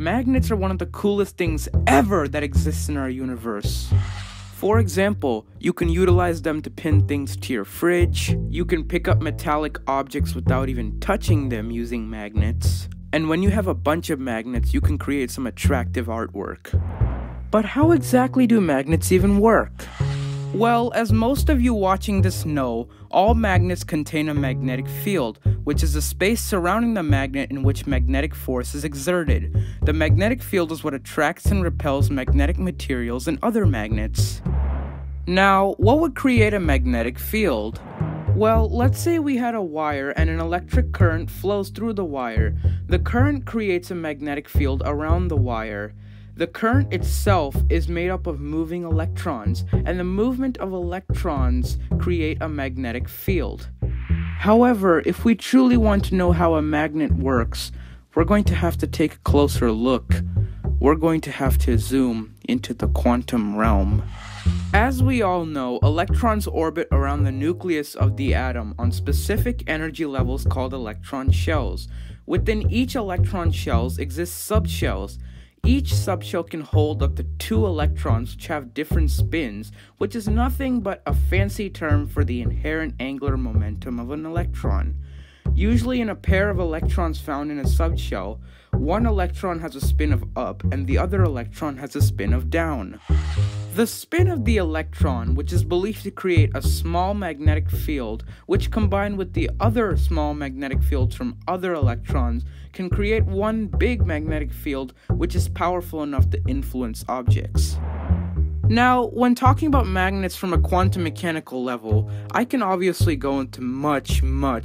Magnets are one of the coolest things ever that exists in our universe. For example, you can utilize them to pin things to your fridge, you can pick up metallic objects without even touching them using magnets, and when you have a bunch of magnets, you can create some attractive artwork. But how exactly do magnets even work? Well, as most of you watching this know, all magnets contain a magnetic field, which is the space surrounding the magnet in which magnetic force is exerted. The magnetic field is what attracts and repels magnetic materials and other magnets. Now, what would create a magnetic field? Well, let's say we had a wire and an electric current flows through the wire. The current creates a magnetic field around the wire. The current itself is made up of moving electrons, and the movement of electrons create a magnetic field. However, if we truly want to know how a magnet works, we're going to have to take a closer look. We're going to have to zoom into the quantum realm. As we all know, electrons orbit around the nucleus of the atom on specific energy levels called electron shells. Within each electron shells exist subshells. Each subshell can hold up to 2 electrons which have different spins, which is nothing but a fancy term for the inherent angular momentum of an electron. Usually in a pair of electrons found in a subshell, one electron has a spin of up and the other electron has a spin of down. The spin of the electron, which is believed to create a small magnetic field, which combined with the other small magnetic fields from other electrons, can create one big magnetic field which is powerful enough to influence objects. Now, when talking about magnets from a quantum mechanical level, I can obviously go into much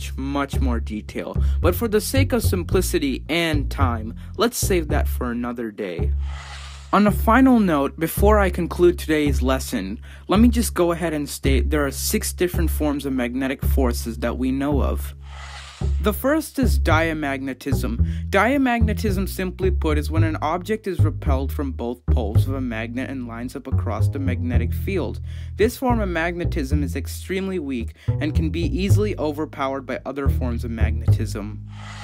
more detail, but for the sake of simplicity and time, let's save that for another day. On a final note, before I conclude today's lesson, let me just go ahead and state there are 6 different forms of magnetic forces that we know of. The first is diamagnetism. Diamagnetism, simply put, is when an object is repelled from both poles of a magnet and lines up across the magnetic field. This form of magnetism is extremely weak and can be easily overpowered by other forms of magnetism.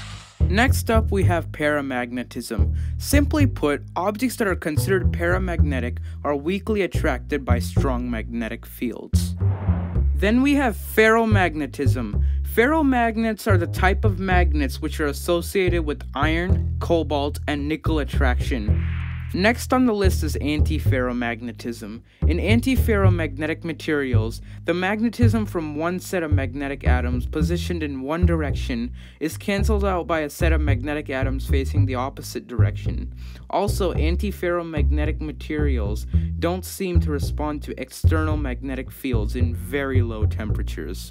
Next up, we have paramagnetism. Simply put, objects that are considered paramagnetic are weakly attracted by strong magnetic fields. Then we have ferromagnetism. Ferromagnets are the type of magnets which are associated with iron, cobalt, and nickel attraction. Next on the list is antiferromagnetism. In antiferromagnetic materials, the magnetism from one set of magnetic atoms positioned in one direction is cancelled out by a set of magnetic atoms facing the opposite direction. Also, antiferromagnetic materials don't seem to respond to external magnetic fields in very low temperatures.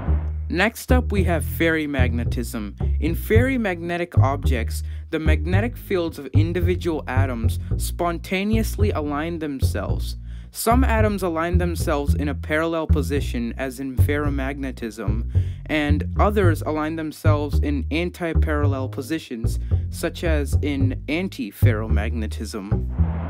Next up, we have ferrimagnetism. In ferrimagnetic objects, the magnetic fields of individual atoms spontaneously align themselves. Some atoms align themselves in a parallel position, as in ferromagnetism, and others align themselves in anti-parallel positions, such as in antiferromagnetism.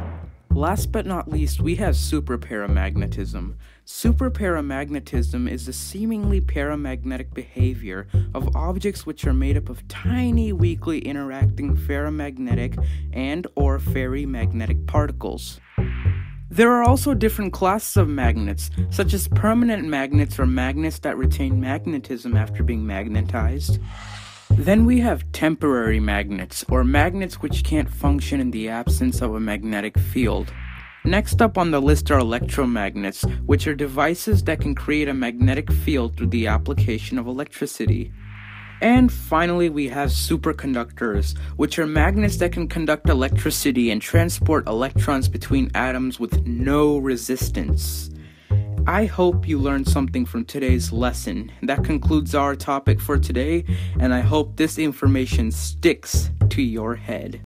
Last but not least, we have superparamagnetism. Superparamagnetism is the seemingly paramagnetic behavior of objects which are made up of tiny, weakly interacting ferromagnetic and/or ferrimagnetic particles. There are also different classes of magnets, such as permanent magnets or magnets that retain magnetism after being magnetized. Then we have temporary magnets, or magnets which can't function in the absence of a magnetic field. Next up on the list are electromagnets, which are devices that can create a magnetic field through the application of electricity. And finally, we have superconductors, which are magnets that can conduct electricity and transport electrons between atoms with no resistance. I hope you learned something from today's lesson. That concludes our topic for today, and I hope this information sticks to your head.